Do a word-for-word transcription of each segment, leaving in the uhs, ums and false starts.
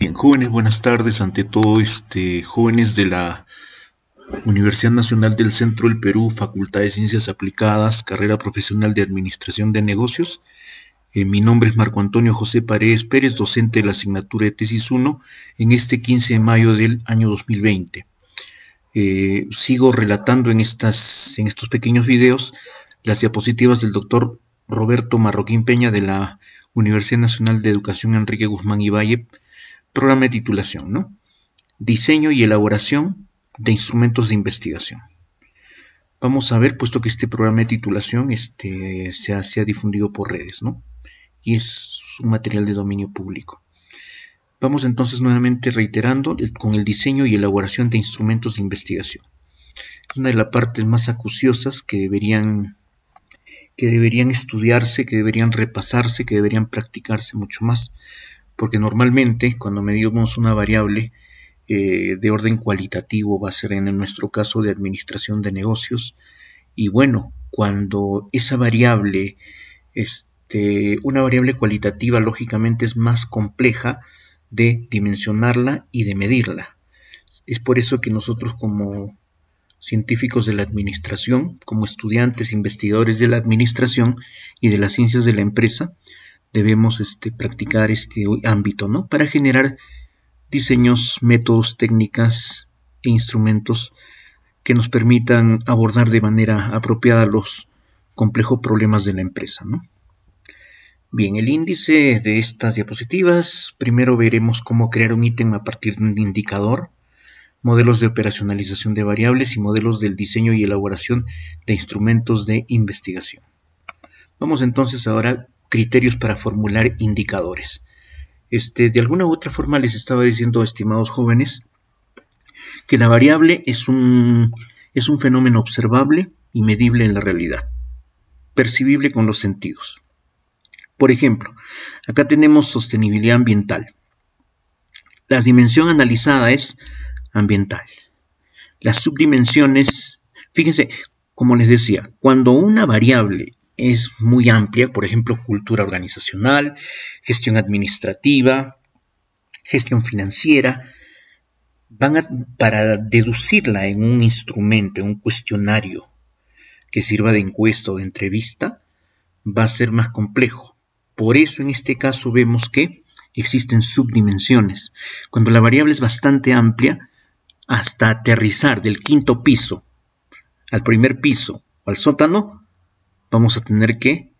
Bien, jóvenes, buenas tardes. Ante todo, este, jóvenes de la Universidad Nacional del Centro del Perú, Facultad de Ciencias Aplicadas, carrera profesional de Administración de Negocios. Eh, mi nombre es Marco Antonio José Paredes Pérez, docente de la asignatura de Tesis uno en este quince de mayo del año dos mil veinte. Eh, sigo relatando en, estas, en estos pequeños videos las diapositivas del doctor Roberto Marroquín Peña de la Universidad Nacional de Educación Enrique Guzmán y Valle, programa de titulación, ¿no? Diseño y elaboración de instrumentos de investigación. Vamos a ver, puesto que este programa de titulación este, se, ha, se ha difundido por redes, ¿no? Y es un material de dominio público. Vamos entonces nuevamente reiterando con el diseño y elaboración de instrumentos de investigación. Es una de las partes más acuciosas que deberían, que deberían estudiarse, que deberían repasarse, que deberían practicarse mucho más, porque normalmente cuando medimos una variable eh, de orden cualitativo, va a ser en nuestro caso de administración de negocios, y bueno, cuando esa variable, este, una variable cualitativa lógicamente es más compleja de dimensionarla y de medirla. Es por eso que nosotros como científicos de la administración, como estudiantes, investigadores de la administración y de las ciencias de la empresa, debemos este, practicar este ámbito, ¿no? Para generar diseños, métodos, técnicas e instrumentos que nos permitan abordar de manera apropiada los complejos problemas de la empresa, ¿no? Bien, el índice de estas diapositivas, primero veremos cómo crear un ítem a partir de un indicador, modelos de operacionalización de variables y modelos del diseño y elaboración de instrumentos de investigación. Vamos entonces ahora a criterios para formular indicadores. Este, de alguna u otra forma les estaba diciendo, estimados jóvenes, que la variable es un, es un fenómeno observable y medible en la realidad, percibible con los sentidos. Por ejemplo, acá tenemos sostenibilidad ambiental. La dimensión analizada es ambiental. Las subdimensiones, fíjense, como les decía, cuando una variable es muy amplia, por ejemplo, cultura organizacional, gestión administrativa, gestión financiera, van a, para deducirla en un instrumento, en un cuestionario que sirva de encuesta o de entrevista, va a ser más complejo. Por eso en este caso vemos que existen subdimensiones. Cuando la variable es bastante amplia, hasta aterrizar del quinto piso al primer piso o al sótano, vamos a tener que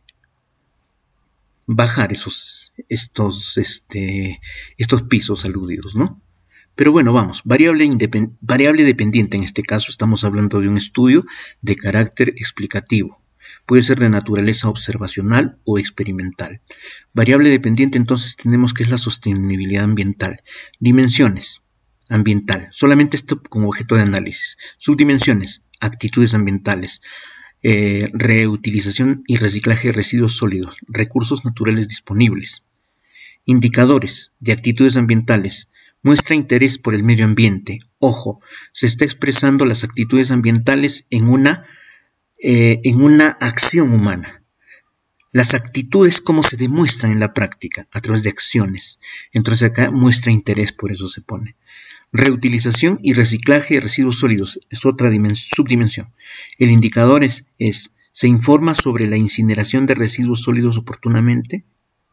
bajar esos, estos, este, estos pisos aludidos, ¿no? Pero bueno, vamos, variable, independ- variable dependiente, en este caso estamos hablando de un estudio de carácter explicativo. Puede ser de naturaleza observacional o experimental. Variable dependiente entonces tenemos que es la sostenibilidad ambiental. Dimensiones, ambiental, solamente esto como objeto de análisis. Subdimensiones, actitudes ambientales. Eh, reutilización y reciclaje de residuos sólidos, recursos naturales disponibles. Indicadores de actitudes ambientales. Muestra interés por el medio ambiente. Ojo, se está expresando las actitudes ambientales en una Eh, en una acción humana. Las actitudes, ¿cómo se demuestran en la práctica? A través de acciones. Entonces acá muestra interés, por eso se pone. Reutilización y reciclaje de residuos sólidos es otra subdimensión. El indicador es, es, ¿se informa sobre la incineración de residuos sólidos oportunamente?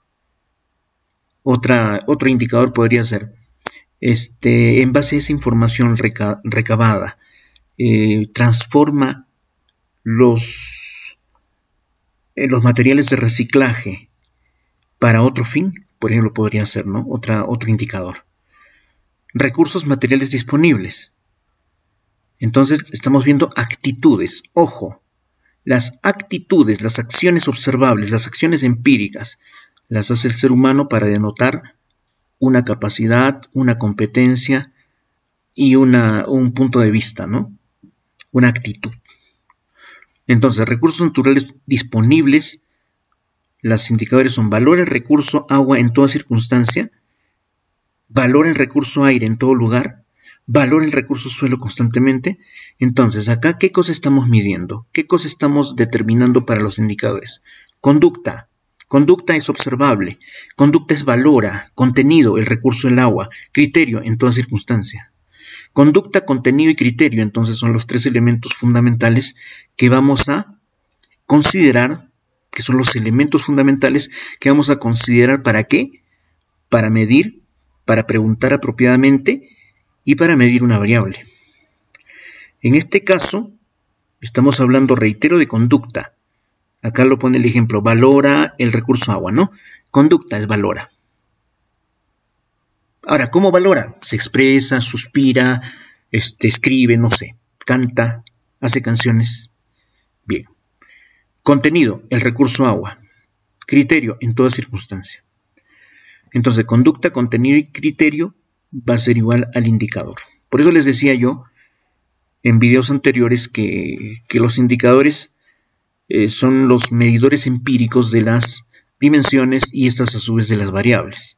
Otra, otro indicador podría ser, este, en base a esa información reca recabada, eh, transforma Los, eh, los materiales de reciclaje para otro fin, por ejemplo, podría ser, ¿no? Otra, otro indicador. Recursos materiales disponibles. Entonces, estamos viendo actitudes. Ojo, las actitudes, las acciones observables, las acciones empíricas, las hace el ser humano para denotar una capacidad, una competencia y una, un punto de vista, ¿no? Una actitud. Entonces, recursos naturales disponibles, los indicadores son valor el recurso agua en toda circunstancia, valor el recurso aire en todo lugar, valor el recurso suelo constantemente. Entonces, acá, ¿qué cosa estamos midiendo? ¿Qué cosa estamos determinando para los indicadores? Conducta, Conducta es observable. Conducta es valora. Contenido, el recurso del agua. Criterio, en toda circunstancia. Conducta, contenido y criterio, entonces son los tres elementos fundamentales que vamos a considerar, que son los elementos fundamentales que vamos a considerar ¿para qué? Para medir, para preguntar apropiadamente y para medir una variable. En este caso, estamos hablando, reitero, de conducta. Acá lo pone el ejemplo, valora el recurso agua, ¿no? Conducta es valora. Ahora, ¿cómo valora? Se expresa, suspira, este, escribe, no sé, canta, hace canciones. Bien. Contenido, el recurso agua. Criterio, en toda circunstancia. Entonces, conducta, contenido y criterio va a ser igual al indicador. Por eso les decía yo en videos anteriores que, que los indicadores eh, son los medidores empíricos de las dimensiones y estas a su vez de las variables.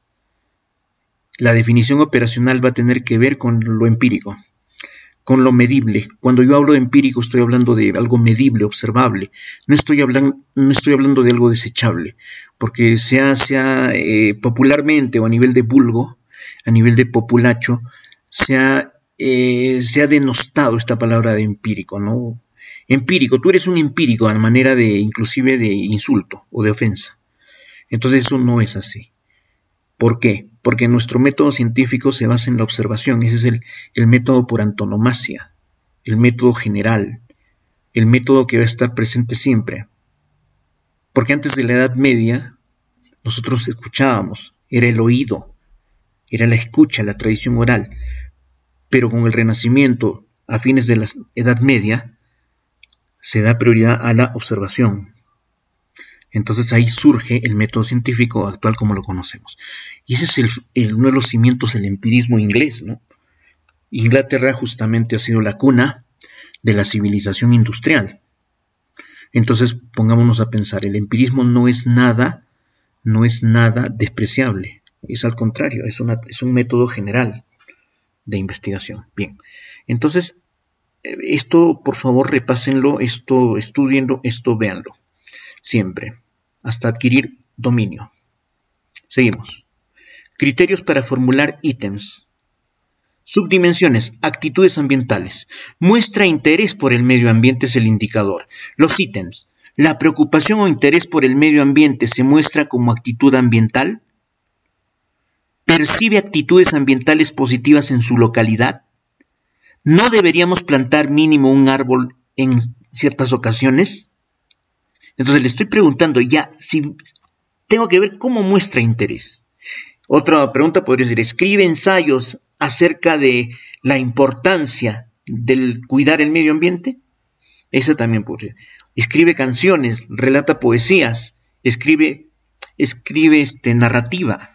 La definición operacional va a tener que ver con lo empírico, con lo medible. Cuando yo hablo de empírico estoy hablando de algo medible, observable. No estoy hablando, no estoy hablando de algo desechable, porque sea, sea eh, popularmente o a nivel de vulgo, a nivel de populacho, se ha, eh, se ha denostado esta palabra de empírico, ¿no? Empírico, tú eres un empírico a manera de, inclusive de insulto o de ofensa. Entonces eso no es así. ¿Por qué? Porque nuestro método científico se basa en la observación. Ese es el, el método por antonomasia, el método general, el método que va a estar presente siempre. Porque antes de la Edad Media, nosotros escuchábamos, era el oído, era la escucha, la tradición oral. Pero con el Renacimiento, a fines de la Edad Media, se da prioridad a la observación. Entonces ahí surge el método científico actual como lo conocemos. Y ese es el, el, uno de los cimientos del empirismo inglés, ¿no? Inglaterra justamente ha sido la cuna de la civilización industrial. Entonces pongámonos a pensar, el empirismo no es nada, no es nada despreciable. Es al contrario, es, una, es un método general de investigación. Bien, entonces esto por favor repásenlo, esto estudienlo, esto véanlo. Siempre, hasta adquirir dominio. Seguimos. Criterios para formular ítems. Subdimensiones, actitudes ambientales. Muestra interés por el medio ambiente es el indicador. Los ítems. La preocupación o interés por el medio ambiente se muestra como actitud ambiental. Percibe actitudes ambientales positivas en su localidad. ¿No deberíamos plantar mínimo un árbol en ciertas ocasiones? Entonces le estoy preguntando ya, si tengo que ver cómo muestra interés. Otra pregunta podría ser, ¿escribe ensayos acerca de la importancia del cuidar el medio ambiente? Esa también podría ser. Escribe canciones, relata poesías, escribe, escribe este, narrativa.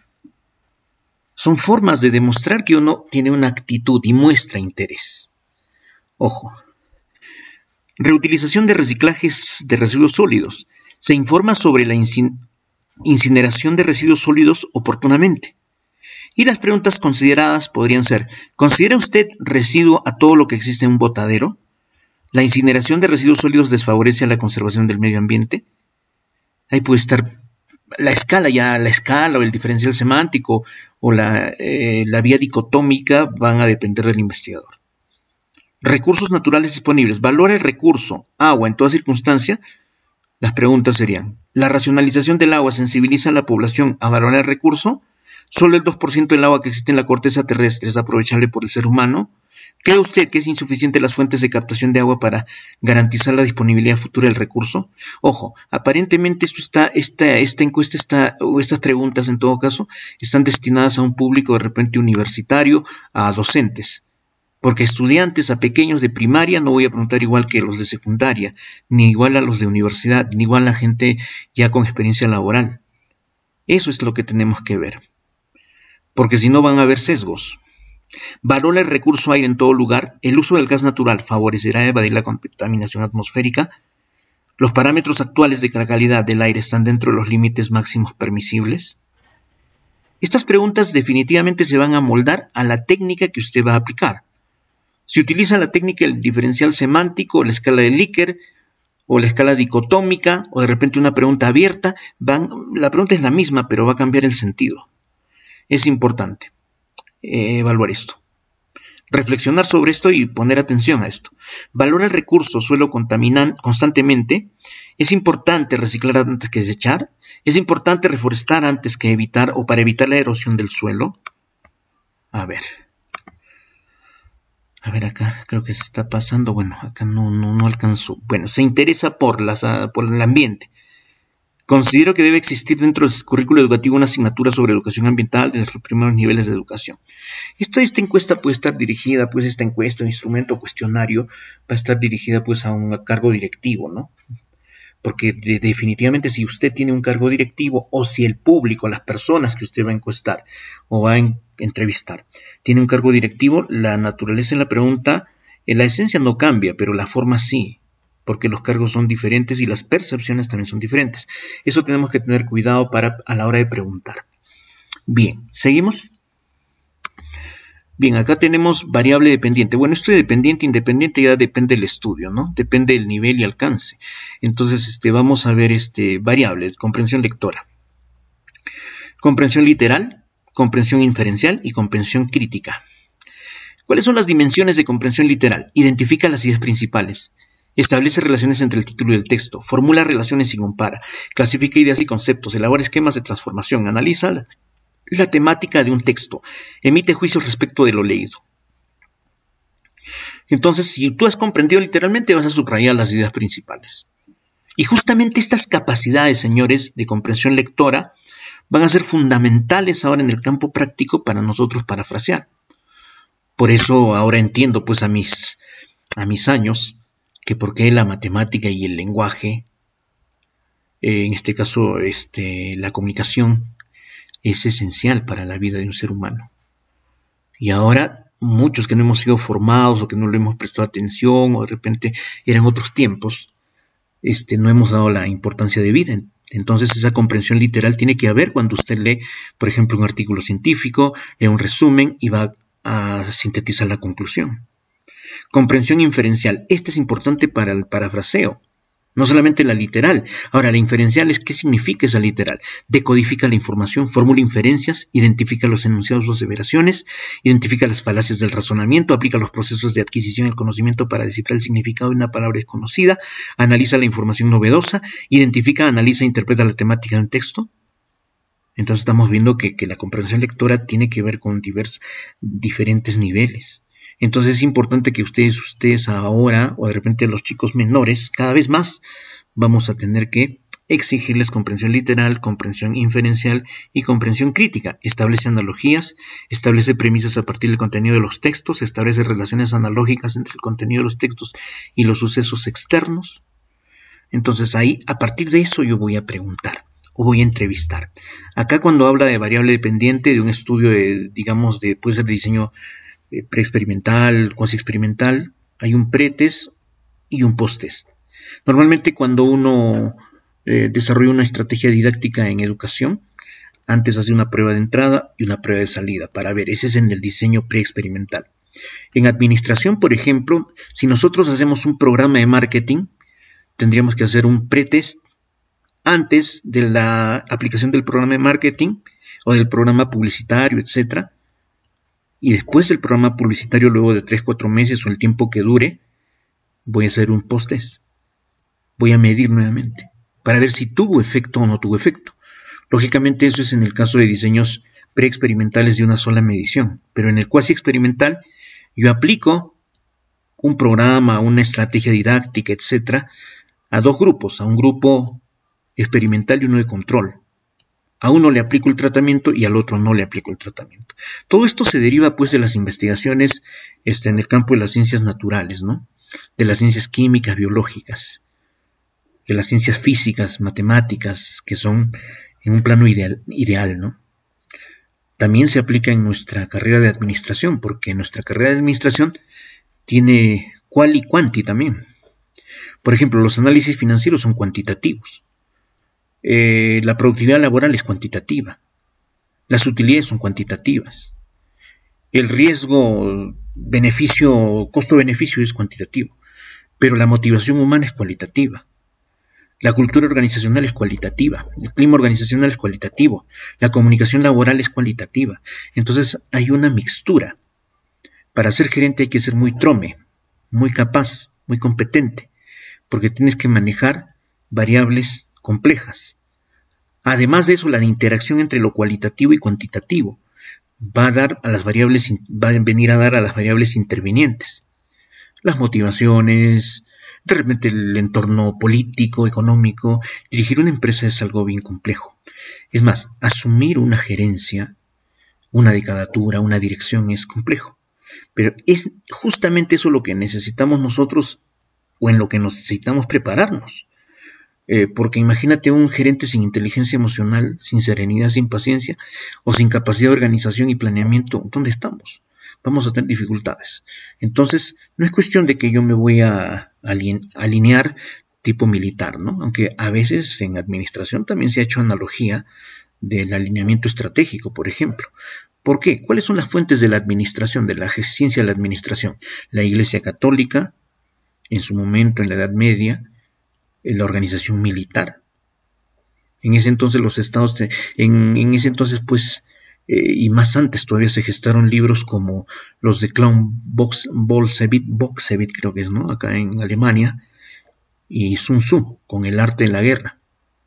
Son formas de demostrar que uno tiene una actitud y muestra interés. Ojo. Reutilización de reciclajes de residuos sólidos. Se informa sobre la incineración de residuos sólidos oportunamente. Y las preguntas consideradas podrían ser, ¿considera usted residuo a todo lo que existe en un botadero? ¿La incineración de residuos sólidos desfavorece a la conservación del medio ambiente? Ahí puede estar la escala, ya la escala o el diferencial semántico o la, eh, la vía dicotómica van a depender del investigador. Recursos naturales disponibles. Valora el recurso, agua, en toda circunstancia. Las preguntas serían, ¿la racionalización del agua sensibiliza a la población a valorar el recurso? ¿Solo el dos por ciento del agua que existe en la corteza terrestre es aprovechable por el ser humano? ¿Cree usted que es insuficiente las fuentes de captación de agua para garantizar la disponibilidad futura del recurso? Ojo, aparentemente esto está, esta, esta encuesta está, o estas preguntas en todo caso, están destinadas a un público de repente universitario, a docentes. Porque estudiantes, a pequeños de primaria, no voy a preguntar igual que los de secundaria, ni igual a los de universidad, ni igual a gente ya con experiencia laboral. Eso es lo que tenemos que ver. Porque si no van a haber sesgos. Valora el recurso aire en todo lugar. El uso del gas natural favorecerá evadir la contaminación atmosférica. Los parámetros actuales de la calidad del aire están dentro de los límites máximos permisibles. Estas preguntas definitivamente se van a moldar a la técnica que usted va a aplicar. Si utiliza la técnica del diferencial semántico, la escala de Likert o la escala dicotómica, o de repente una pregunta abierta, van, la pregunta es la misma, pero va a cambiar el sentido. Es importante eh, evaluar esto. Reflexionar sobre esto y poner atención a esto. Valora el recurso suelo contaminante constantemente. Es importante reciclar antes que desechar. Es importante reforestar antes que evitar o para evitar la erosión del suelo. A ver. A ver acá, creo que se está pasando. Bueno, acá no, no, no alcanzó. Bueno, se interesa por, las, por el ambiente. Considero que debe existir dentro del currículo educativo una asignatura sobre educación ambiental desde los primeros niveles de educación. Esto, esta encuesta puede estar dirigida, pues esta encuesta, instrumento o cuestionario, va a estar dirigida pues a un cargo directivo, ¿no? Porque de, definitivamente si usted tiene un cargo directivo o si el público, las personas que usted va a encuestar o va a en, entrevistar, tiene un cargo directivo, la naturaleza en la pregunta, en la esencia no cambia, pero la forma sí. Porque los cargos son diferentes y las percepciones también son diferentes. Eso tenemos que tener cuidado para, a la hora de preguntar. Bien, ¿seguimos? Bien, acá tenemos variable dependiente. Bueno, esto de dependiente, independiente ya depende del estudio, ¿no? Depende del nivel y alcance. Entonces, este, vamos a ver este, variables, comprensión lectora. Comprensión literal, comprensión inferencial y comprensión crítica. ¿Cuáles son las dimensiones de comprensión literal? Identifica las ideas principales. Establece relaciones entre el título y el texto, formula relaciones y compara, clasifica ideas y conceptos, elabora esquemas de transformación, analiza la, la temática de un texto, emite juicios respecto de lo leído. Entonces, si tú has comprendido literalmente, vas a subrayar las ideas principales. Y justamente estas capacidades, señores, de comprensión lectora, van a ser fundamentales ahora en el campo práctico para nosotros parafrasear. Por eso ahora entiendo, pues, a mis, a mis años, que por qué la matemática y el lenguaje, eh, en este caso este, la comunicación, es esencial para la vida de un ser humano. Y ahora muchos que no hemos sido formados o que no le hemos prestado atención o de repente eran otros tiempos, este, no hemos dado la importancia de vida. Entonces esa comprensión literal tiene que haber cuando usted lee, por ejemplo, un artículo científico, lee un resumen y va a sintetizar la conclusión. Comprensión inferencial. Esta es importante para el parafraseo, no solamente la literal. Ahora, la inferencial es ¿qué significa esa literal? Decodifica la información, formula inferencias, identifica los enunciados o aseveraciones, identifica las falacias del razonamiento, aplica los procesos de adquisición del conocimiento para descifrar el significado de una palabra desconocida, analiza la información novedosa, identifica, analiza e interpreta la temática de un texto. Entonces estamos viendo que, que la comprensión lectora tiene que ver con diversos, diferentes niveles. Entonces es importante que ustedes, ustedes ahora, o de repente los chicos menores, cada vez más vamos a tener que exigirles comprensión literal, comprensión inferencial y comprensión crítica. Establece analogías, establece premisas a partir del contenido de los textos, establece relaciones analógicas entre el contenido de los textos y los sucesos externos. Entonces ahí, a partir de eso yo voy a preguntar o voy a entrevistar. Acá cuando habla de variable dependiente, de un estudio de, digamos, de, puede ser de diseño preexperimental, cuasi experimental, hay un pretest y un posttest. Normalmente cuando uno eh, desarrolla una estrategia didáctica en educación, antes hace una prueba de entrada y una prueba de salida para ver, ese es en el diseño preexperimental. En administración, por ejemplo, si nosotros hacemos un programa de marketing, tendríamos que hacer un pretest antes de la aplicación del programa de marketing o del programa publicitario, etcétera. Y después del programa publicitario, luego de tres a cuatro meses o el tiempo que dure, voy a hacer un post-test. Voy a medir nuevamente para ver si tuvo efecto o no tuvo efecto. Lógicamente eso es en el caso de diseños preexperimentales de una sola medición. Pero en el cuasi experimental yo aplico un programa, una estrategia didáctica, etcétera, a dos grupos, a un grupo experimental y uno de control. A uno le aplico el tratamiento y al otro no le aplico el tratamiento. Todo esto se deriva pues de las investigaciones este, en el campo de las ciencias naturales, ¿no? De las ciencias químicas, biológicas, de las ciencias físicas, matemáticas, que son en un plano ideal, ideal, ¿no? También se aplica en nuestra carrera de administración, porque nuestra carrera de administración tiene cual y cuanti también. Por ejemplo, los análisis financieros son cuantitativos. Eh, la productividad laboral es cuantitativa, las utilidades son cuantitativas, el riesgo, beneficio, costo-beneficio es cuantitativo, pero la motivación humana es cualitativa. La cultura organizacional es cualitativa, el clima organizacional es cualitativo, la comunicación laboral es cualitativa. Entonces hay una mixtura. Para ser gerente hay que ser muy trome, muy capaz, muy competente, porque tienes que manejar variables complejas. Además de eso, la interacción entre lo cualitativo y cuantitativo va a dar a las variables, va a venir a dar a las variables intervinientes. Las motivaciones, de repente el entorno político, económico. Dirigir una empresa es algo bien complejo. Es más, asumir una gerencia, una decadatura, una dirección es complejo. Pero es justamente eso lo que necesitamos nosotros, o en lo que necesitamos prepararnos. Eh, porque imagínate un gerente sin inteligencia emocional, sin serenidad, sin paciencia, o sin capacidad de organización y planeamiento. ¿Dónde estamos? Vamos a tener dificultades. Entonces, no es cuestión de que yo me voy a alinear tipo militar, ¿no? Aunque a veces en administración también se ha hecho analogía del alineamiento estratégico, por ejemplo. ¿Por qué? ¿Cuáles son las fuentes de la administración, de la ciencia de la administración? La Iglesia Católica, en su momento, en la Edad Media, en la organización militar. En ese entonces los estados, en, en ese entonces pues, eh, y más antes todavía se gestaron libros como los de Klaus Boltzewicz, Boltzewicz creo que es, ¿no? Acá en Alemania, y Sun Tzu, con el arte de la guerra.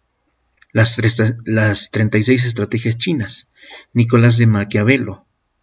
Las, las treinta y seis estrategias chinas, Nicolás de Maquiavelo,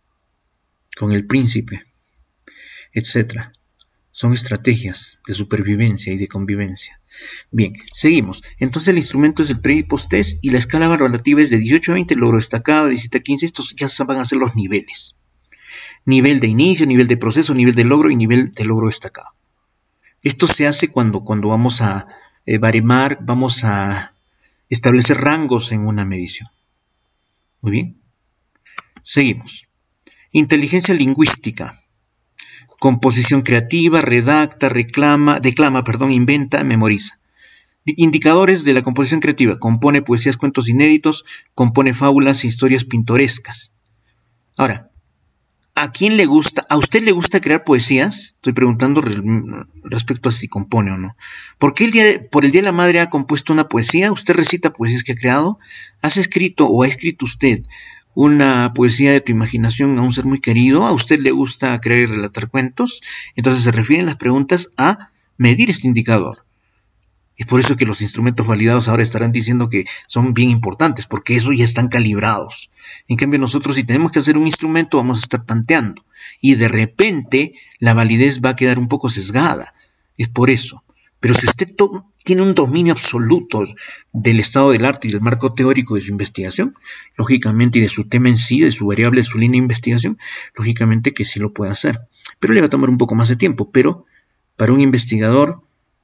con el príncipe, etcétera. Son estrategias de supervivencia y de convivencia. Bien, seguimos. Entonces el instrumento es el pre y post test y la escala valorativa es de dieciocho a veinte, logro destacado, de diecisiete a quince. Estos ya van a ser los niveles. Nivel de inicio, nivel de proceso, nivel de logro y nivel de logro destacado. Esto se hace cuando, cuando vamos a eh, baremar, vamos a establecer rangos en una medición. Muy bien. Seguimos. Inteligencia lingüística. Composición creativa, redacta, reclama, declama, perdón, inventa, memoriza. Indicadores de la composición creativa. Compone poesías, cuentos inéditos, compone fábulas e historias pintorescas. Ahora, ¿a quién le gusta? ¿A usted le gusta crear poesías? Estoy preguntando re, respecto a si compone o no. ¿Por qué el día, por el Día de la Madre ha compuesto una poesía? ¿Usted recita poesías que ha creado? ¿Has escrito o ha escrito usted una poesía de tu imaginación a un ser muy querido? ¿A usted le gusta crear y relatar cuentos? Entonces se refieren las preguntas a medir este indicador. Es por eso que los instrumentos validados ahora estarán diciendo que son bien importantes, porque eso ya están calibrados. En cambio nosotros, si tenemos que hacer un instrumento, vamos a estar tanteando. Y de repente la validez va a quedar un poco sesgada. Es por eso. Pero si usted tiene un dominio absoluto del estado del arte y del marco teórico de su investigación, lógicamente, y de su tema en sí, de su variable, de su línea de investigación, lógicamente que sí lo puede hacer. Pero le va a tomar un poco más de tiempo. Pero para un investigador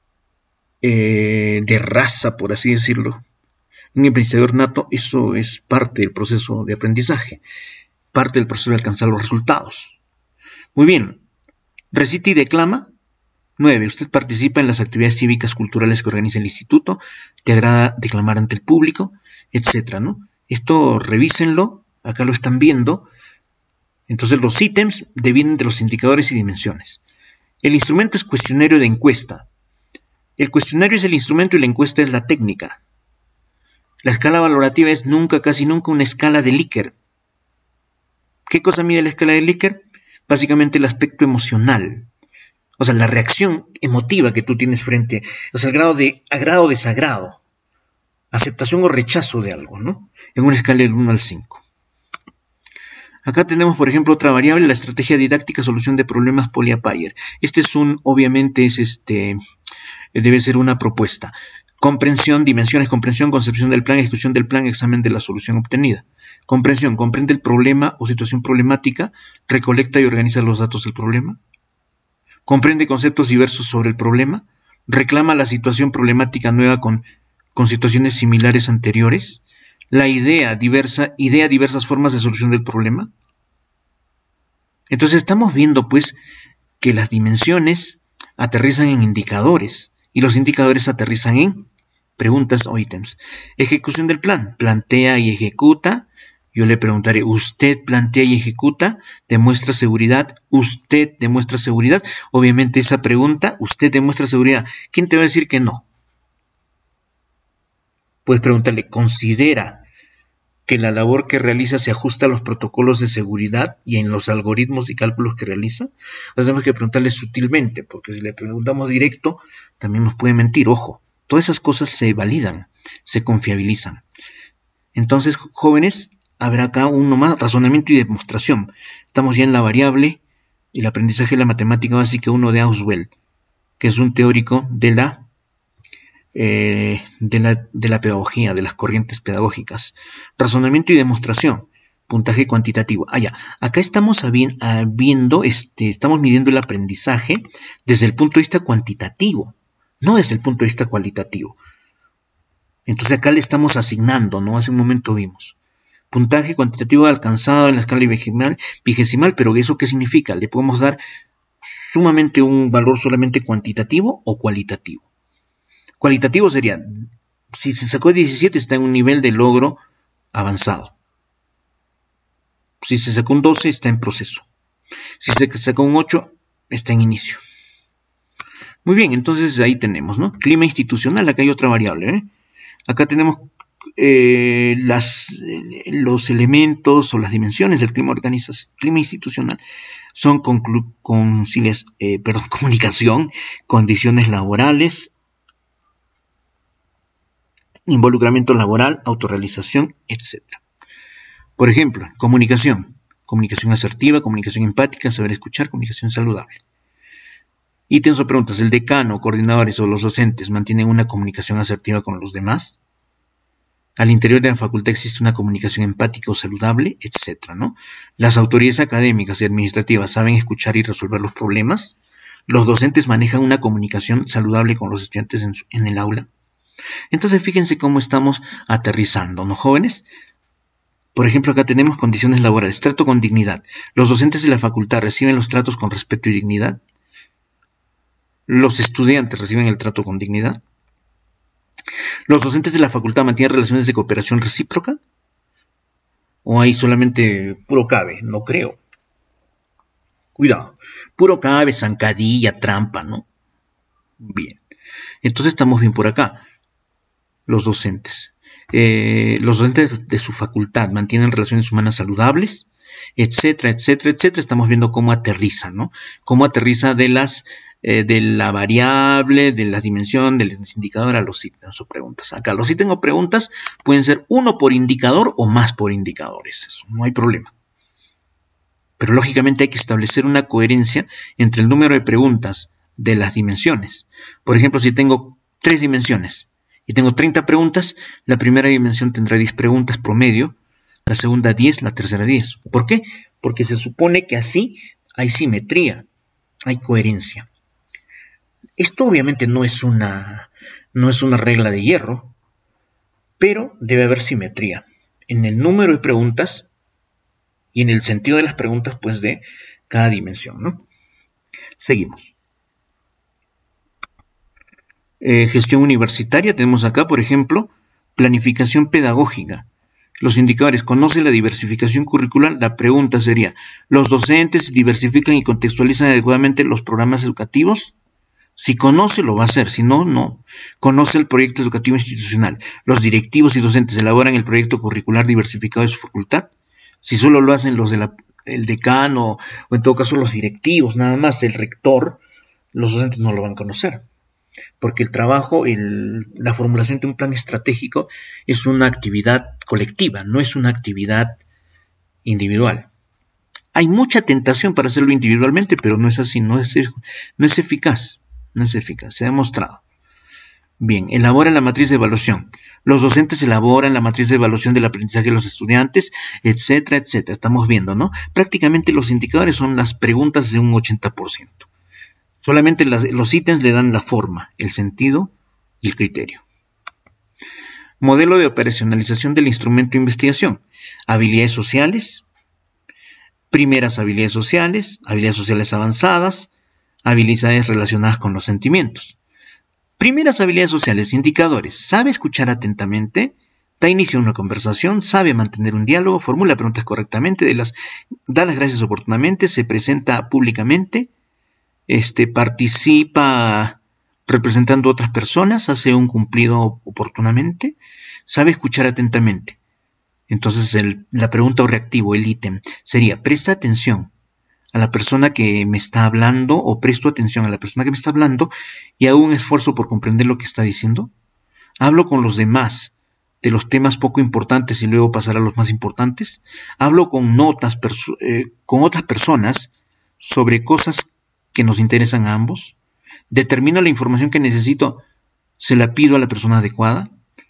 eh, de raza, por así decirlo, un investigador nato, eso es parte del proceso de aprendizaje, parte del proceso de alcanzar los resultados. Muy bien. Recita y declama. nueve. Usted participa en las actividades cívicas culturales que organiza el instituto, te agrada declamar ante el público, etcétera, ¿no? Esto revísenlo, acá lo están viendo. Entonces los ítems devienen de los indicadores y dimensiones. El instrumento es cuestionario de encuesta. El cuestionario es el instrumento y la encuesta es la técnica. La escala valorativa es nunca, casi nunca, una escala de Likert. ¿Qué cosa mide la escala de Likert? Básicamente el aspecto emocional. O sea, la reacción emotiva que tú tienes frente, o sea, el grado de agrado o desagrado, aceptación o rechazo de algo, ¿no? En una escala del uno al cinco. Acá tenemos, por ejemplo, otra variable, la estrategia didáctica, solución de problemas Polya-Payer. Este es un, obviamente, es este, debe ser una propuesta. Comprensión, dimensiones, comprensión, concepción del plan, ejecución del plan, examen de la solución obtenida. Comprensión, comprende el problema o situación problemática, recolecta y organiza los datos del problema. Comprende conceptos diversos sobre el problema, reclama la situación problemática nueva con, con situaciones similares anteriores, la idea diversa, idea diversas formas de solución del problema. Entonces estamos viendo pues que las dimensiones aterrizan en indicadores y los indicadores aterrizan en preguntas o ítems. Ejecución del plan, plantea y ejecuta. Yo le preguntaré, ¿usted plantea y ejecuta? ¿Demuestra seguridad? ¿Usted demuestra seguridad? Obviamente esa pregunta, ¿usted demuestra seguridad? ¿Quién te va a decir que no? Puedes preguntarle, ¿considera que la labor que realiza se ajusta a los protocolos de seguridad y en los algoritmos y cálculos que realiza? Entonces tenemos que preguntarle sutilmente, porque si le preguntamos directo, también nos puede mentir. Ojo, todas esas cosas se validan, se confiabilizan. Entonces, jóvenes, habrá acá uno más, razonamiento y demostración. Estamos ya en la variable y el aprendizaje de la matemática básica uno de Auswell, que es un teórico de la Eh, de, la, de la pedagogía, de las corrientes pedagógicas. Razonamiento y demostración, puntaje cuantitativo. Ah, ya. Acá estamos viendo, este, estamos midiendo el aprendizaje desde el punto de vista cuantitativo, no desde el punto de vista cualitativo. Entonces acá le estamos asignando, ¿no? Hace un momento vimos. Puntaje cuantitativo alcanzado en la escala vigesimal, vigesimal, pero ¿eso qué significa? Le podemos dar sumamente un valor solamente cuantitativo o cualitativo. Cualitativo sería, si se sacó diecisiete está en un nivel de logro avanzado. Si se sacó un doce está en proceso. Si se sacó un ocho está en inicio. Muy bien, entonces ahí tenemos, ¿no? Clima institucional, acá hay otra variable, ¿eh? Acá tenemos eh, las, eh, los elementos o las dimensiones del clima organizacional, clima institucional. Son concilias, eh, perdón, comunicación, condiciones laborales, involucramiento laboral, autorrealización, etcétera. Por ejemplo, comunicación. Comunicación asertiva, comunicación empática, saber escuchar, comunicación saludable. Ítems o preguntas. ¿El decano, coordinadores o los docentes mantienen una comunicación asertiva con los demás? Al interior de la facultad existe una comunicación empática o saludable, etcétera, ¿no? Las autoridades académicas y administrativas saben escuchar y resolver los problemas. Los docentes manejan una comunicación saludable con los estudiantes en, su, en el aula. Entonces fíjense cómo estamos aterrizando, ¿no, jóvenes? Por ejemplo, acá tenemos condiciones laborales, trato con dignidad. Los docentes de la facultad reciben los tratos con respeto y dignidad. Los estudiantes reciben el trato con dignidad. Los docentes de la facultad mantienen relaciones de cooperación recíproca. ¿O hay solamente puro cabe? No creo. Cuidado, puro cabe, zancadilla, trampa, ¿no? Bien, entonces estamos bien por acá. Los docentes. Eh, los docentes de su facultad mantienen relaciones humanas saludables, etcétera, etcétera, etcétera. Estamos viendo cómo aterriza, ¿no? Cómo aterriza de las eh, de la variable, de la dimensión, del indicador a los ítems o preguntas. Acá los ítems o preguntas pueden ser uno por indicador o más por indicadores. Eso no hay problema. Pero lógicamente hay que establecer una coherencia entre el número de preguntas de las dimensiones. Por ejemplo, si tengo tres dimensiones y tengo treinta preguntas, la primera dimensión tendrá diez preguntas promedio, la segunda diez, la tercera diez. ¿Por qué? Porque se supone que así hay simetría, hay coherencia. Esto obviamente no es una, no es una regla de hierro, pero debe haber simetría en el número de preguntas y en el sentido de las preguntas, pues, de cada dimensión, ¿no? Seguimos. Eh, gestión universitaria, tenemos acá, por ejemplo, planificación pedagógica. Los indicadores, conoce la diversificación curricular. La pregunta sería, ¿los docentes diversifican y contextualizan adecuadamente los programas educativos? Si conoce, lo va a hacer, si no, no. Conoce el proyecto educativo institucional. ¿Los directivos y docentes elaboran el proyecto curricular diversificado de su facultad? Si solo lo hacen los del de decano, o en todo caso los directivos, nada más el rector, los docentes no lo van a conocer. Porque el trabajo, el, la formulación de un plan estratégico es una actividad colectiva, no es una actividad individual. Hay mucha tentación para hacerlo individualmente, pero no es así, no es, no es eficaz, no es eficaz, se ha demostrado. Bien, elabora la matriz de evaluación. Los docentes elaboran la matriz de evaluación del aprendizaje de los estudiantes, etcétera, etcétera. Estamos viendo, ¿no? Prácticamente los indicadores son las preguntas de un ochenta por ciento. Solamente las, los ítems le dan la forma, el sentido y el criterio. Modelo de operacionalización del instrumento de investigación. Habilidades sociales, primeras habilidades sociales, habilidades sociales avanzadas, habilidades relacionadas con los sentimientos. Primeras habilidades sociales, indicadores. Sabe escuchar atentamente, da inicio a una conversación, sabe mantener un diálogo, formula preguntas correctamente, de las, da las gracias oportunamente, se presenta públicamente, este, participa representando a otras personas, hace un cumplido oportunamente, sabe escuchar atentamente. Entonces el, la pregunta o reactivo, el ítem, sería: presta atención a la persona que me está hablando, o presto atención a la persona que me está hablando y hago un esfuerzo por comprender lo que está diciendo. Hablo con los demás de los temas poco importantes y luego pasar a los más importantes. Hablo con notas, eh, con otras personas sobre cosas que nos interesan a ambos. Determino la información que necesito, se la pido a la persona adecuada.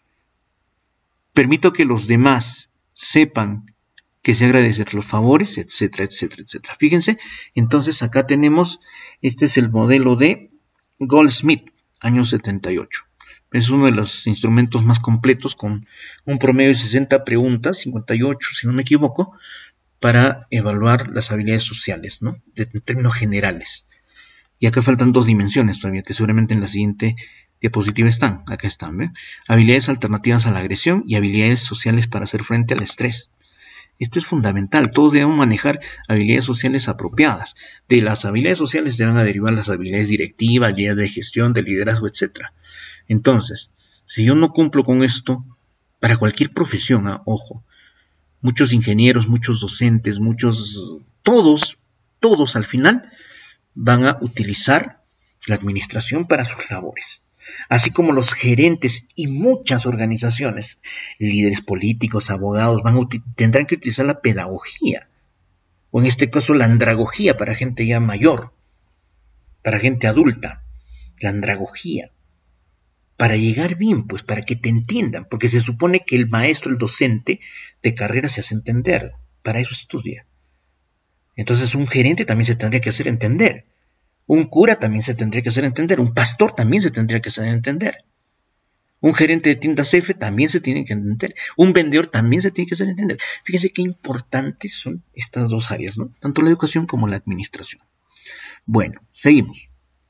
Permito que los demás sepan que se agradecen los favores, etcétera, etcétera, etcétera. Fíjense, entonces acá tenemos, este es el modelo de Goldsmith, año setenta y ocho. Es uno de los instrumentos más completos, con un promedio de sesenta preguntas, cincuenta y ocho si no me equivoco, para evaluar las habilidades sociales, ¿no? De, en términos generales. Y acá faltan dos dimensiones todavía, que seguramente en la siguiente diapositiva están. Acá están, ¿ven? Habilidades alternativas a la agresión y habilidades sociales para hacer frente al estrés. Esto es fundamental. Todos debemos manejar habilidades sociales apropiadas. De las habilidades sociales deben a derivar las habilidades directivas, habilidades de gestión, de liderazgo, etcétera. Entonces, si yo no cumplo con esto, para cualquier profesión, ¿eh? Ojo, muchos ingenieros, muchos docentes, muchos, todos, todos al final van a utilizar la administración para sus labores. Así como los gerentes y muchas organizaciones, líderes políticos, abogados, van a tendrán que utilizar la pedagogía, o en este caso la andragogía para gente ya mayor, para gente adulta, la andragogía, para llegar bien, pues para que te entiendan, porque se supone que el maestro, el docente de carrera se hace entender, para eso estudia. Entonces un gerente también se tendría que hacer entender. Un cura también se tendría que hacer entender, un pastor también se tendría que hacer entender, un gerente de tiendas F también se tiene que entender, un vendedor también se tiene que hacer entender. Fíjense qué importantes son estas dos áreas, ¿no? Tanto la educación como la administración. Bueno, seguimos.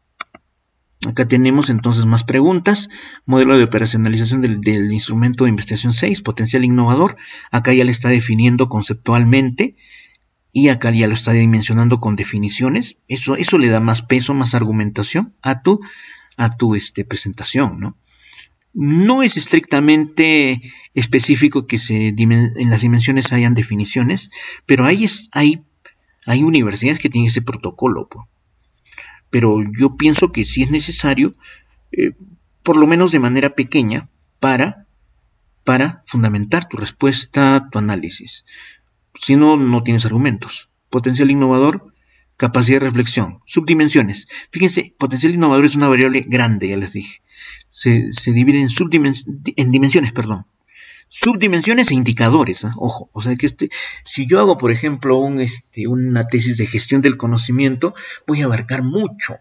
Acá tenemos entonces más preguntas. Modelo de operacionalización del, del instrumento de investigación seis, potencial innovador. Acá ya le está definiendo conceptualmente. Y acá ya lo está dimensionando con definiciones. Eso, eso le da más peso, más argumentación a tu, a tu este, presentación, ¿no? No es estrictamente específico que se, en las dimensiones hayan definiciones, pero hay, hay, hay universidades que tienen ese protocolo. Pues. Pero yo pienso que sí es necesario, eh, por lo menos de manera pequeña, para, para fundamentar tu respuesta, tu análisis. Si no, no tienes argumentos. Potencial innovador, capacidad de reflexión. Subdimensiones. Fíjense, potencial innovador es una variable grande, ya les dije. Se, se divide en, subdimensiones, en dimensiones, perdón. Subdimensiones e indicadores, ¿eh? Ojo, o sea que este, si yo hago, por ejemplo, un, este, una tesis de gestión del conocimiento, voy a abarcar mucho.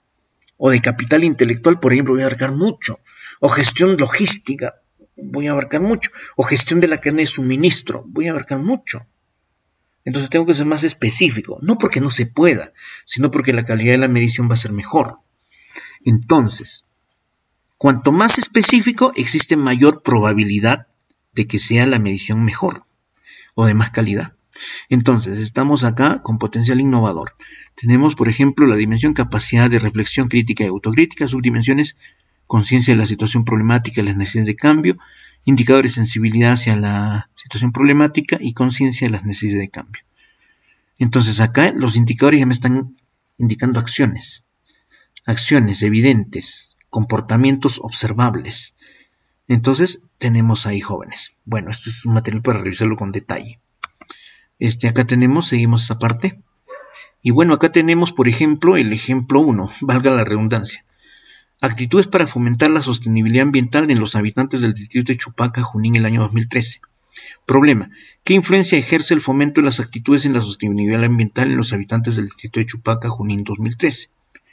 O de capital intelectual, por ejemplo, voy a abarcar mucho. O gestión logística, voy a abarcar mucho. O gestión de la cadena de suministro, voy a abarcar mucho. Entonces tengo que ser más específico, no porque no se pueda, sino porque la calidad de la medición va a ser mejor. Entonces, cuanto más específico, existe mayor probabilidad de que sea la medición mejor o de más calidad. Entonces, estamos acá con potencial innovador. Tenemos, por ejemplo, la dimensión capacidad de reflexión crítica y autocrítica, subdimensiones, conciencia de la situación problemática y las necesidades de cambio, indicadores de sensibilidad hacia la situación problemática y conciencia de las necesidades de cambio. Entonces acá los indicadores ya me están indicando acciones, acciones evidentes, comportamientos observables. Entonces tenemos ahí jóvenes. Bueno, esto es un material para revisarlo con detalle. Este, acá tenemos, seguimos esa parte. Y bueno, acá tenemos, por ejemplo, el ejemplo uno, valga la redundancia. Actitudes para fomentar la sostenibilidad ambiental en los habitantes del distrito de Chupaca, Junín, el año dos mil trece. Problema. ¿Qué influencia ejerce el fomento de las actitudes en la sostenibilidad ambiental en los habitantes del distrito de Chupaca, Junín, dos mil trece?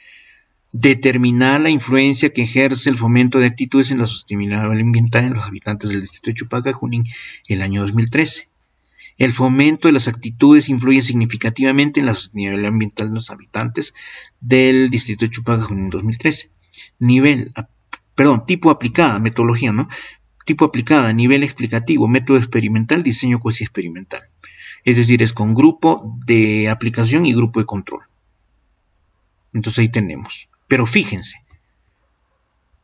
Determinar la influencia que ejerce el fomento de actitudes en la sostenibilidad ambiental en los habitantes del distrito de Chupaca, Junín, el año dos mil trece. El fomento de las actitudes influye significativamente en la sostenibilidad ambiental de los habitantes del distrito de Chupaca, Junín, dos mil trece. Nivel, perdón, tipo aplicada, metodología, ¿no? Tipo aplicada, nivel explicativo, método experimental, diseño cuasi experimental. Es decir, es con grupo de aplicación y grupo de control. Entonces ahí tenemos. Pero fíjense,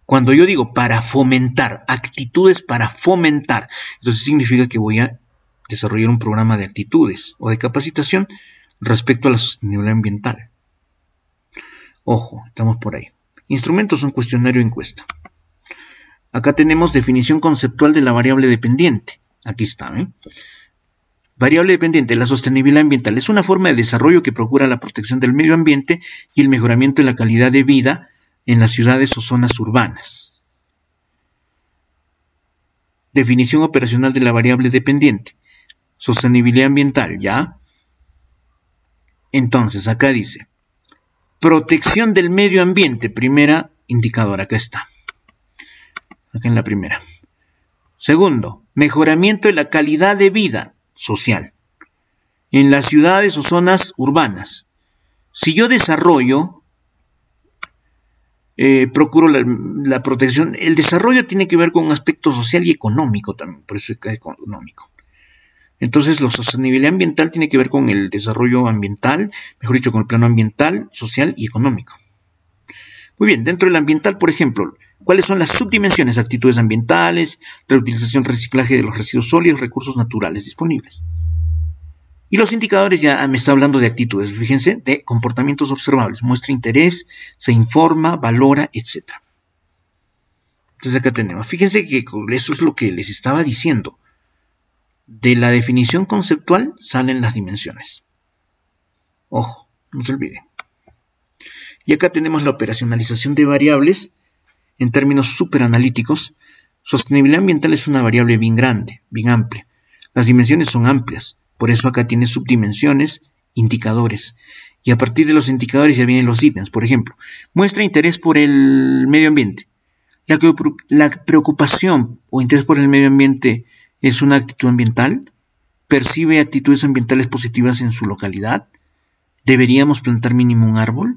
Cuando yo digo para fomentar, actitudes para fomentar, entonces significa que voy a desarrollar un programa de actitudes o de capacitación respecto a la sostenibilidad ambiental. Ojo, estamos por ahí. Instrumentos son cuestionario e encuesta. Acá tenemos definición conceptual de la variable dependiente. Aquí está, ¿eh? Variable dependiente, la sostenibilidad ambiental es una forma de desarrollo que procura la protección del medio ambiente y el mejoramiento de la calidad de vida en las ciudades o zonas urbanas. Definición operacional de la variable dependiente. Sostenibilidad ambiental, ¿ya? Entonces, acá dice, protección del medio ambiente, primera indicador, acá está. Acá en la primera. Segundo, mejoramiento de la calidad de vida social en las ciudades o zonas urbanas. Si yo desarrollo, eh, procuro la, la protección, el desarrollo tiene que ver con un aspecto social y económico también, por eso es económico. Entonces, la sostenibilidad ambiental tiene que ver con el desarrollo ambiental, mejor dicho, con el plano ambiental, social y económico. Muy bien, dentro del ambiental, por ejemplo, ¿cuáles son las subdimensiones? Actitudes ambientales, reutilización, reciclaje de los residuos sólidos, recursos naturales disponibles. Y los indicadores ya me está hablando de actitudes, fíjense, de comportamientos observables, muestra interés, se informa, valora, etcétera. Entonces acá tenemos, fíjense que eso es lo que les estaba diciendo. De la definición conceptual salen las dimensiones. Ojo, no se olviden. Y acá tenemos la operacionalización de variables en términos súper analíticos. Sostenibilidad ambiental es una variable bien grande, bien amplia. Las dimensiones son amplias, por eso acá tiene subdimensiones, indicadores. Y a partir de los indicadores ya vienen los ítems. Por ejemplo, muestra interés por el medio ambiente. La, la preocupación o interés por el medio ambiente es una actitud ambiental. ¿Percibe actitudes ambientales positivas en su localidad? ¿Deberíamos plantar mínimo un árbol?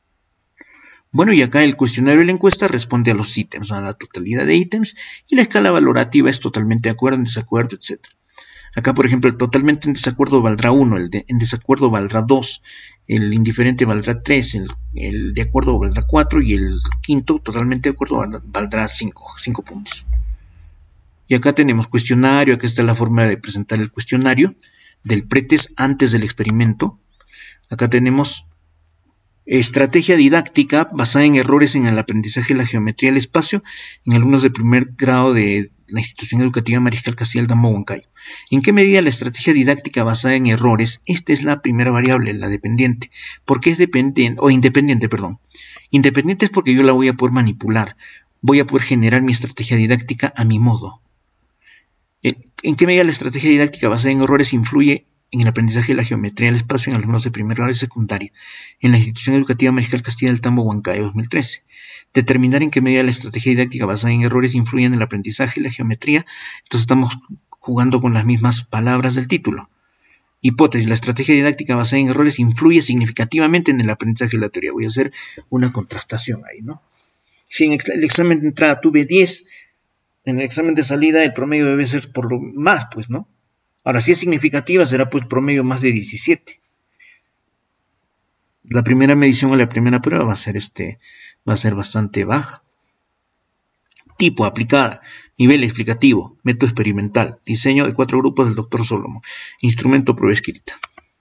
Bueno, y acá el cuestionario de la encuesta responde a los ítems, a la totalidad de ítems, y la escala valorativa es totalmente de acuerdo, en desacuerdo, etcétera. Acá, por ejemplo, el totalmente en desacuerdo valdrá uno, el de, en desacuerdo valdrá dos, el indiferente valdrá tres, el, el de acuerdo valdrá cuatro, y el quinto, totalmente de acuerdo, valdrá cinco, cinco puntos. Y acá tenemos cuestionario, acá está la forma de presentar el cuestionario del pretest antes del experimento. Acá tenemos estrategia didáctica basada en errores en el aprendizaje de la geometría del espacio en alumnos de primer grado de la institución educativa Mariscal Castilla del Tambo Huancayo. ¿En qué medida la estrategia didáctica basada en errores? Esta es la primera variable, la dependiente. ¿Por qué es dependiente o independiente, perdón? Independiente es porque yo la voy a poder manipular, voy a poder generar mi estrategia didáctica a mi modo. ¿En qué medida la estrategia didáctica basada en errores influye en el aprendizaje de la geometría del espacio en alumnos de primer grado y secundaria en la institución educativa Mariscal Castilla del Tambo Huancayo dos mil trece? Determinar en qué medida la estrategia didáctica basada en errores influye en el aprendizaje y la geometría. Entonces estamos jugando con las mismas palabras del título. Hipótesis: la estrategia didáctica basada en errores influye significativamente en el aprendizaje de la teoría. Voy a hacer una contrastación ahí, ¿no? Si en el examen de entrada tuve diez, en el examen de salida el promedio debe ser por lo más, pues, ¿no? Ahora, si es significativa, será pues promedio más de diecisiete. La primera medición o la primera prueba va a ser, este, va a ser bastante baja. Tipo: aplicada. Nivel explicativo. Método experimental. Diseño de cuatro grupos del doctor Solomon. Instrumento: prueba escrita.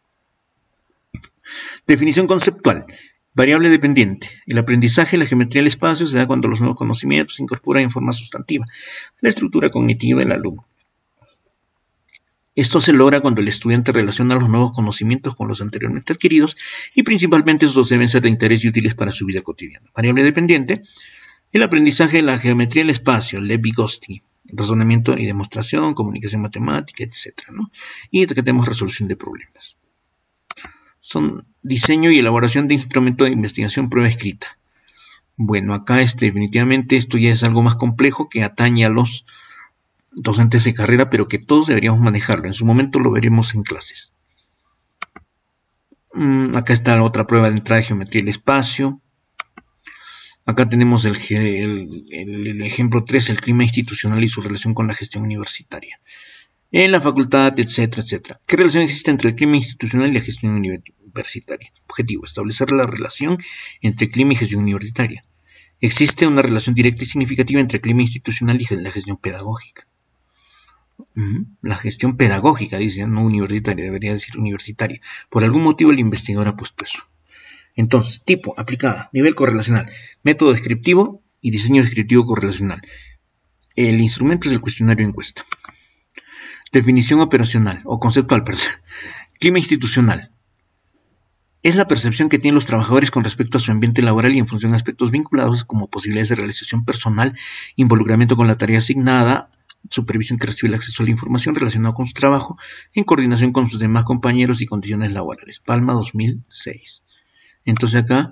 Definición conceptual. Variable dependiente. El aprendizaje de la geometría del espacio se da cuando los nuevos conocimientos se incorporan en forma sustantiva a la estructura cognitiva del alumno. Esto se logra cuando el estudiante relaciona los nuevos conocimientos con los anteriormente adquiridos y principalmente estos deben ser de interés y útiles para su vida cotidiana. Variable dependiente. El aprendizaje de la geometría del espacio, Lev-Vygotsky, razonamiento y demostración, comunicación matemática, etcétera, ¿no? Y que tenemos resolución de problemas. Son diseño y elaboración de instrumento de investigación, prueba escrita. Bueno, acá este, definitivamente esto ya es algo más complejo que atañe a los docentes de carrera, pero que todos deberíamos manejarlo. En su momento lo veremos en clases. Mm, acá está la otra prueba de entrada de geometría del espacio. Acá tenemos el, el, el, el ejemplo tres, el clima institucional y su relación con la gestión universitaria. En la facultad, etcétera, etcétera. ¿Qué relación existe entre el clima institucional y la gestión universitaria? Objetivo: establecer la relación entre clima y gestión universitaria. Existe una relación directa y significativa entre el clima institucional y la gestión pedagógica. La gestión pedagógica, dice, no universitaria, debería decir universitaria. Por algún motivo el investigador ha puesto eso. Entonces, tipo, aplicada, nivel correlacional, método descriptivo y diseño descriptivo correlacional. El instrumento es el cuestionario encuesta. Definición operacional o conceptual, perdón. Clima institucional. Es la percepción que tienen los trabajadores con respecto a su ambiente laboral y en función de aspectos vinculados como posibilidades de realización personal, involucramiento con la tarea asignada, supervisión que recibe el acceso a la información relacionada con su trabajo, en coordinación con sus demás compañeros y condiciones laborales. Palma dos mil seis. Entonces acá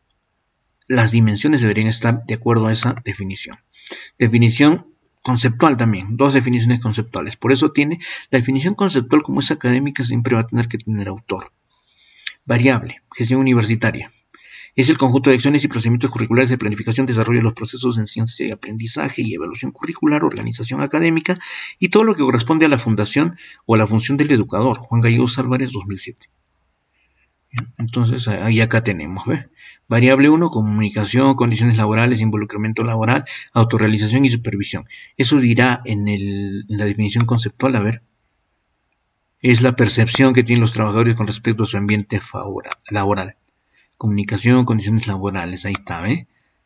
las dimensiones deberían estar de acuerdo a esa definición. Definición conceptual también, dos definiciones conceptuales. Por eso tiene la definición conceptual, como es académica, siempre va a tener que tener autor. Variable, gestión universitaria. Es el conjunto de acciones y procedimientos curriculares de planificación, desarrollo de los procesos de enseñanza y aprendizaje y evaluación curricular, organización académica y todo lo que corresponde a la fundación o a la función del educador. Juan Gallegos Álvarez, dos mil siete. Entonces, ahí acá tenemos, ¿ve? Variable uno, comunicación, condiciones laborales, involucramiento laboral, autorrealización y supervisión. Eso dirá en, el, en la definición conceptual, a ver. Es la percepción que tienen los trabajadores con respecto a su ambiente laboral. Comunicación, condiciones laborales, ahí está, ¿ve?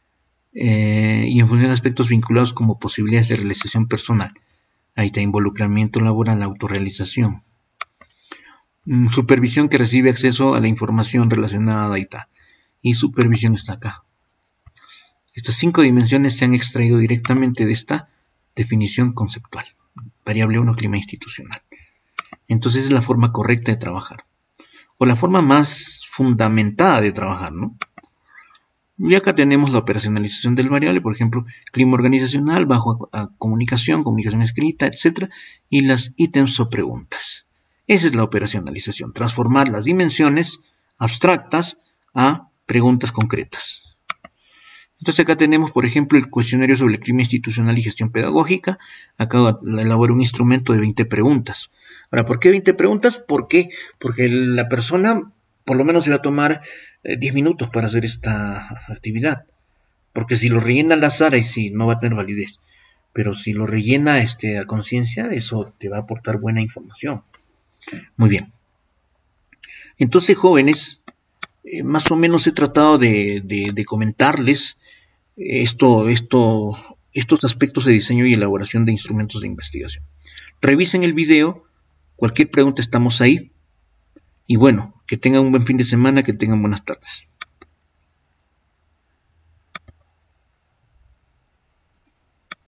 Eh, y en función de aspectos vinculados como posibilidades de realización personal. Ahí está, involucramiento laboral, autorrealización. Supervisión que recibe acceso a la información relacionada, ahí está. Y supervisión está acá. Estas cinco dimensiones se han extraído directamente de esta definición conceptual. Variable uno, clima institucional. Entonces es la forma correcta de trabajar. O la forma más fundamentada de trabajar, ¿no? Y acá tenemos la operacionalización del variable, por ejemplo, clima organizacional, bajo a, a comunicación, comunicación escrita, etcétera. Y las ítems o preguntas. Esa es la operacionalización, transformar las dimensiones abstractas a preguntas concretas. Entonces acá tenemos, por ejemplo, el cuestionario sobre el clima institucional y gestión pedagógica. Acá elabora un instrumento de veinte preguntas. Ahora, ¿por qué veinte preguntas? ¿Por qué? Porque la persona por lo menos se va a tomar eh, diez minutos para hacer esta actividad. Porque si lo rellena al azar, ahí sí, no va a tener validez. Pero si lo rellena este, a conciencia, eso te va a aportar buena información. Muy bien. Entonces, jóvenes, eh, más o menos he tratado de, de, de comentarles esto, esto, estos aspectos de diseño y elaboración de instrumentos de investigación. Revisen el video, cualquier pregunta estamos ahí. Y bueno, que tengan un buen fin de semana, que tengan buenas tardes.